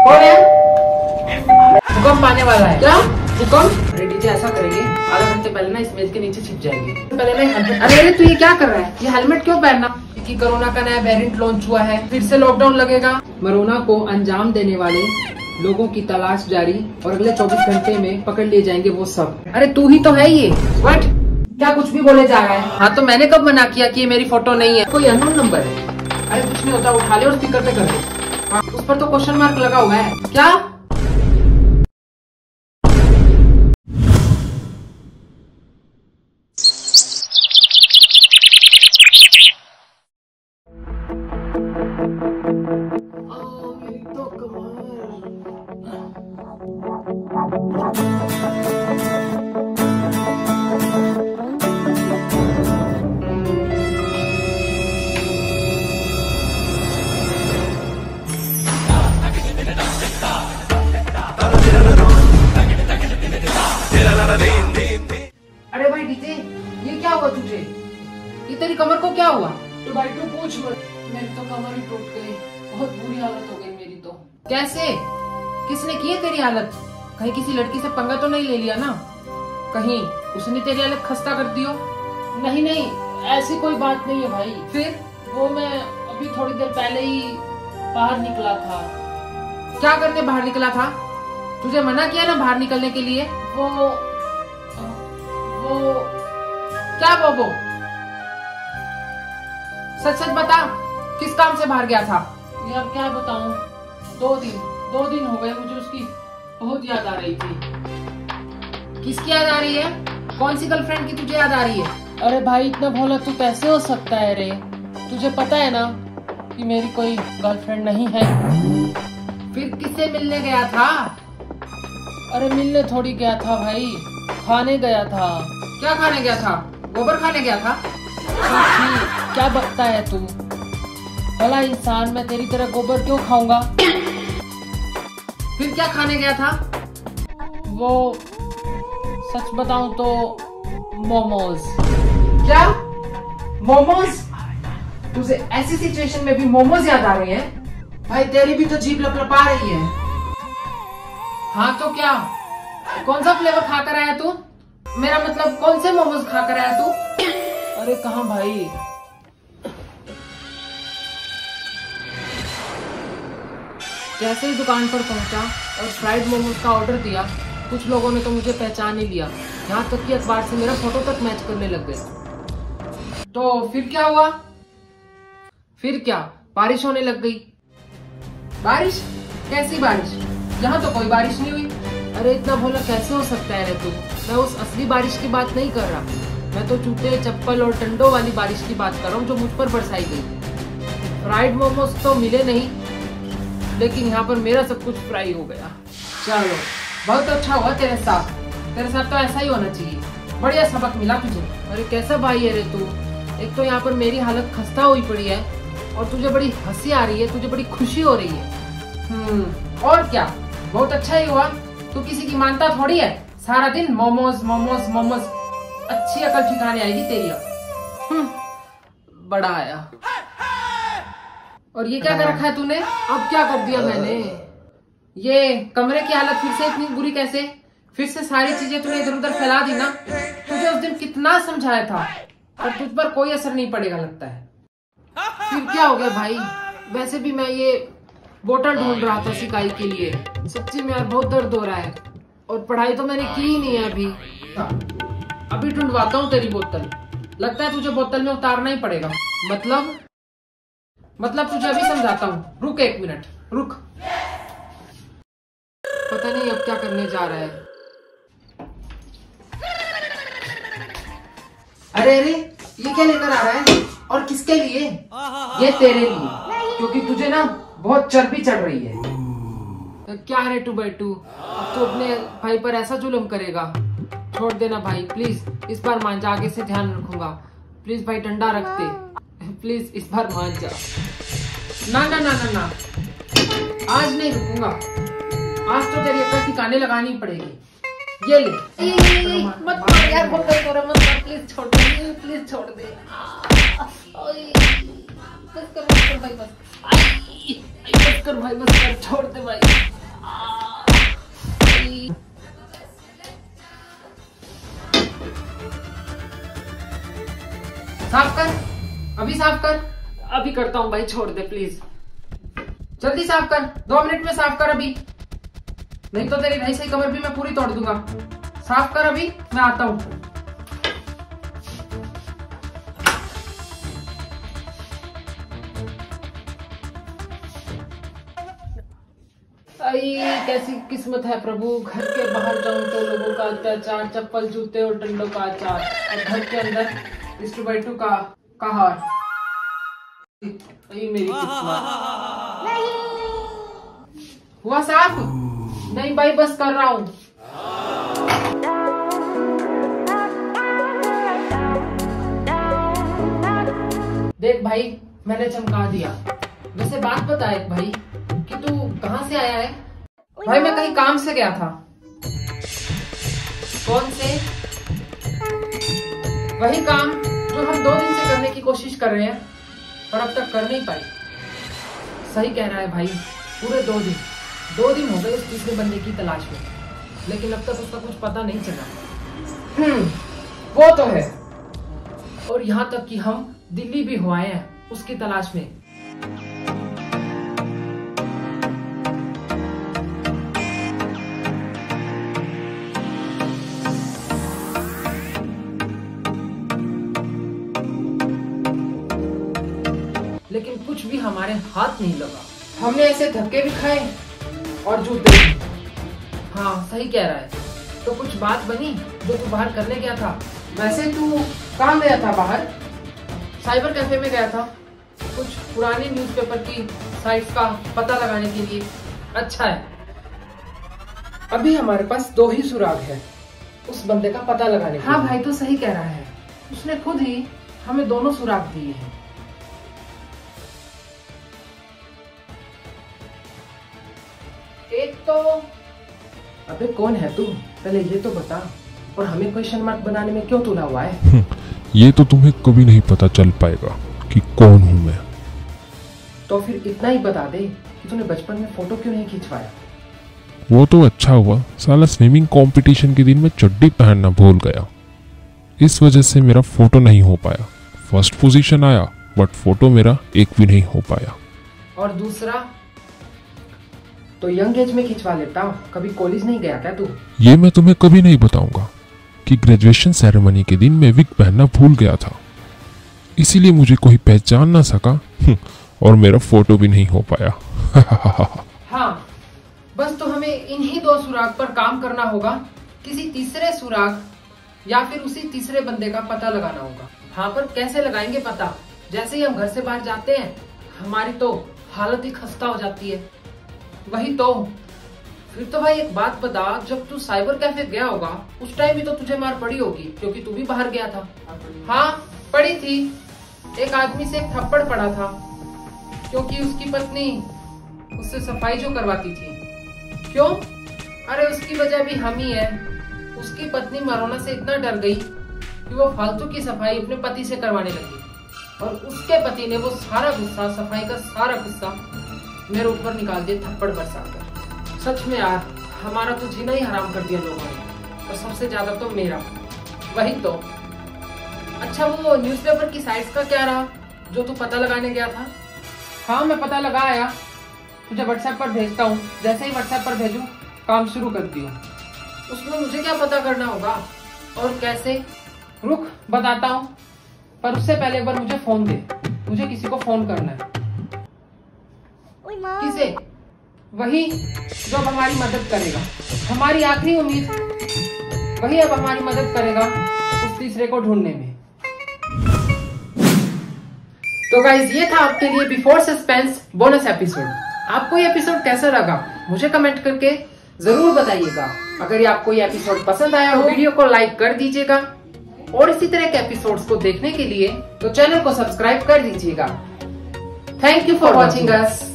कौन है? भूकंप आने वाला है क्या? भूकंप? अरे डीजे ऐसा करेंगे, आधा घंटे पहले ना इस मेज के नीचे छिप जाएंगे। पहले ना हेलमेट। अरे तू ये क्या कर रहा है? ये हेलमेट क्यों पहनना? कि कोरोना का नया वेरिएंट लॉन्च हुआ है, फिर से लॉकडाउन लगेगा। कोरोना को अंजाम देने वाले लोगों की तलाश जारी और अगले 24 घंटे में पकड़ लिए जाएंगे वो सब। अरे तू ही तो है ये। व्हाट? क्या कुछ भी बोले जा रहा है? हाँ तो मैंने कब मना किया कि ये मेरी फोटो नहीं है? कोई अननोन नंबर है। अरे कुछ नहीं होता, उठा ले और स्पीकर पे कर दे। उस पर तो क्वेश्चन मार्क लगा हुआ है। क्या? अरे भाई डीजे, ये क्या हुआ तुझे? ये तेरी कमर को क्या हुआ? तो भाई तू पूछ मत, मेरी तो कमर ही टूट गई, बहुत बुरी हालत हो गई मेरी तो। कैसे? किसने की है तेरी हालत? कहीं किसी लड़की से पंगा तो नहीं ले लिया ना? कहीं उसने तेरी हालत खस्ता कर दी हो? नहीं नहीं, ऐसी कोई बात नहीं है भाई। फिर? वो मैं अभी थोड़ी देर पहले ही बाहर निकला था। क्या करने बाहर निकला था? तुझे मना किया ना बाहर निकलने के लिए? वो क्या वो? सच सच बता, किस काम से बाहर गया था? यार क्या बताऊं, दो दिन हो गए मुझे उसकी बहुत याद आ रही थी। किसकी याद आ रही है? कौन सी गर्लफ्रेंड की तुझे याद आ रही है? अरे भाई इतना भोला तू कैसे हो सकता है रे? तुझे पता है ना कि मेरी कोई गर्लफ्रेंड नहीं है। फिर किससे मिलने गया था? अरे मिलने थोड़ी गया था भाई, खाने गया था। क्या खाने गया था? गोबर खाने गया था? क्या बकता है तू? भला इंसान, मैं तेरी तरह गोबर क्यों खाऊंगा? फिर क्या खाने गया था? वो सच बताऊं तो मोमोज। क्या? मोमोज? तुझे ऐसी सिचुएशन में भी मोमोज याद आ रहे हैं? भाई तेरी भी तो जीभ लपलपा रही है। हाँ तो क्या? कौन सा फ्लेवर खाकर आया तू? मेरा मतलब कौन से मोमोज खाकर आया तू? अरे कहाँ भाई, जैसे ही दुकान पर पहुंचा और फ्राइड मोमोज का ऑर्डर दिया, कुछ लोगों ने तो मुझे पहचान ही लिया, यहाँ तक कि अखबार से मेरा फोटो तक मैच करने लग गए। तो फिर क्या हुआ? फिर क्या, बारिश होने लग गई। बारिश? कैसी बारिश? यहाँ तो कोई बारिश नहीं हुई। अरे इतना भोला कैसे हो सकता है रे तू? मैं उस असली बारिश की बात नहीं कर रहा, मैं तो जूते चप्पल और डंडों वाली बारिश की बात कर रहा हूँ जो मुझ पर बरसाई गई। फ्राइड मोमोज तो मिले नहीं, लेकिन यहाँ पर मेरा सब कुछ फ्राई हो गया। चलो बहुत अच्छा हुआ तेरे साथ तो ऐसा ही होना चाहिए। बढ़िया सबक मिला तुझे। अरे कैसा भाई है रे तू? एक तो यहाँ पर मेरी हालत खस्ता हुई पड़ी है और तुझे बड़ी हंसी आ रही है, तुझे बड़ी खुशी हो रही है। और क्या, बहुत अच्छा ही हुआ। तू किसी की मानता थोड़ी है, सारा दिन मोमोज मोमोज मोमोज। अच्छी अकल ठिकाने आएगी तेरी अब। बड़ा आया। और ये क्या कर रखा है तूने? अब क्या कर दिया मैंने? ये कमरे की हालत फिर से इतनी बुरी कैसे? फिर से सारी चीजें तूने इधर उधर फैला दी ना। तुझे उस दिन कितना समझाया था, पर तुझ पर कोई असर नहीं पड़ेगा लगता है। फिर क्या हो गया भाई? वैसे भी मैं ये बोतल ढूंढ रहा था सिकाई के लिए। सच्ची में यार बहुत दर्द हो रहा है, और पढ़ाई तो मैंने की ही नहीं है अभी। अभी ढूंढवाता हूँ तेरी बोतल। लगता है तुझे बोतल में उतारना ही पड़ेगा। मतलब तुझे अभी समझाता हूँ, रुक 1 मिनट रुक। पता नहीं अब क्या करने जा रहा है। अरे ये क्या लेकर आ रहा है और किसके लिए? ये तेरे लिए, क्योंकि तुझे ना बहुत चर्बी चढ़ रही है। तो क्या है टू बाई टू, अब तो अपने भाई पर ऐसा जुल्म करेगा? छोड़ देना भाई प्लीज, इस बार मान जा, आगे से ध्यान रखूंगा। प्लीज भाई डंडा रख दे, प्लीज इस बार मान जा। ना ना ना ना ना, आज नहीं रुकूंगा। आज तो तेरी अक्ल ठिकाने लगानी पड़ेगी। ये ले। मत मार यार, बहुत दर्द हो रहा है, मत मार, प्लीज छोड़ दे, प्लीज छोड़ दे। बस कर भाई, बस कर भाई, बस कर, छोड़ दे भाई। साफ कर, अभी साफ कर। अभी करता हूँ भाई, छोड़ दे प्लीज। जल्दी साफ कर, 2 मिनट में साफ कर अभी, नहीं तो तेरी ढाई सही कमर भी मैं पूरी तोड़ दूंगा। साफ कर अभी, मैं आता हूँ। आई कैसी किस्मत है प्रभु, घर के बाहर जाऊं तो लोगों का अत्याचार, चप्पल जूते और डंडों का अचार, और घर के अंदर 2:2 का हार। आई मेरी किस्मत। हुआ साफ? नहीं भाई, बस कर रहा हूँ। देख भाई, मैंने चमका दिया। वैसे बात बता एक भाई, कि तू कहाँ से आया है? भाई मैं कहीं काम से गया था। कौन से? वही काम जो हम 2 दिन से करने की कोशिश कर रहे हैं, पर अब तक कर नहीं पाई। सही कह रहा है भाई, पूरे 2 दिन हो गए उस तीसरे बंदे की तलाश में, लेकिन अब तक उसका कुछ पता नहीं चला। वो तो है। और यहाँ तक कि हम दिल्ली भी हो आए हैं उसकी तलाश में। लेकिन कुछ भी हमारे हाथ नहीं लगा। हमने ऐसे धक्के भी खाए और जूते भी। हाँ सही कह रहा है। तो कुछ बात बनी जो तू बाहर करने गया था? वैसे तू कहाँ गया था बाहर? साइबर कैफे में गया था, कुछ पुरानी न्यूज़पेपर की साइट्स का पता लगाने के लिए। अच्छा है, अभी हमारे पास 2 ही सुराग है उस बंदे का पता लगाने के हाँ लिए। भाई तो सही कह रहा है, उसने खुद ही हमें दोनों सुराग दिए हैं। एक तो अबे कौन है तू, पहले ये तो बता, और हमें क्वेश्चन मार्क बनाने में क्यों तुला हुआ है? ये तो तुम्हें कभी नहीं पता चल पाएगा कि कौन हूँ मैं। तो फिर इतना ही बता दे कि तूने बचपन में फोटो क्यों नहीं खिंचवाया? वो तो अच्छा हुआ, साला स्विमिंग कंपटीशन के दिन मैं चड्डी पहनना भूल गया, इस वजह से मेरा फोटो नहीं हो पाया। फर्स्ट पोजीशन आया बट फोटो मेरा एक भी नहीं हो पाया। और दूसरा तो यंग एज में खिंचवा लेता, कभी कॉलेज नहीं गया क्या तू? ये मैं तुम्हें कभी नहीं बताऊंगा कि ग्रेजुएशन सेरेमनी के दिन मैं विग पहनना भूल गया था, इसीलिए मुझे कोई पहचान ना सका और मेरा फोटो भी नहीं हो पाया। हाँ, बस तो हमें इन्हीं 2 सुराग पर काम करना होगा, किसी तीसरे सुराग या फिर उसी तीसरे बंदे का पता लगाना होगा। हाँ पर कैसे लगाएंगे पता? जैसे ही हम घर से बाहर जाते हैं हमारी तो हालत ही खस्ता हो जाती है। वही तो। फिर तो भाई एक बात बता, जब तू साइबर कैफे गया होगा उस टाइम भी तो तुझे मार पड़ी होगी, क्योंकि तू भी बाहर गया था। हाँ पड़ी थी, एक आदमी से एक थप्पड़ पड़ा था क्योंकि उसकी पत्नी उससे सफाई जो करवाती थी। क्यों? अरे उसकी वजह भी हम ही है। उसकी पत्नी मरोना से इतना डर गई कि वो फालतू की सफाई अपने पति से करवाने लगी, और उसके पति ने वो सारा गुस्सा, सफाई का सारा गुस्सा मेरे ऊपर निकाल दिया थप्पड़ बरसाकर। सच में यार, हमारा तो जीना ही हराम कर दिया लोगों ने, और सबसे ज्यादा तो मेरा। वही तो। अच्छा वो न्यूज़पेपर की साइट्स का क्या रहा जो तू पता लगाने गया था? हाँ मैं पता लगा आया, तुझे व्हाट्सएप पर भेजता हूँ। जैसे ही व्हाट्सएप पर भेजूं काम शुरू कर दियो। उसमें मुझे क्या पता करना होगा और कैसे? रुक बताता हूँ, पर उससे पहले एक बार मुझे फोन दे, मुझे किसी को फोन करना है। किसे? वही जो अब हमारी मदद करेगा, हमारी आखिरी उम्मीद, वही अब हमारी मदद करेगा उस तीसरे को ढूंढने में। तो गाइस ये था आपके लिए बिफोर सस्पेंस बोनस एपिसोड। आपको ये एपिसोड कैसा लगा मुझे कमेंट करके जरूर बताइएगा। अगर ये आपको ये एपिसोड पसंद आया हो वीडियो को लाइक कर दीजिएगा, और इसी तरह के एपिसोड्स को देखने के लिए तो चैनल को सब्सक्राइब कर दीजिएगा। Thank you for watching us.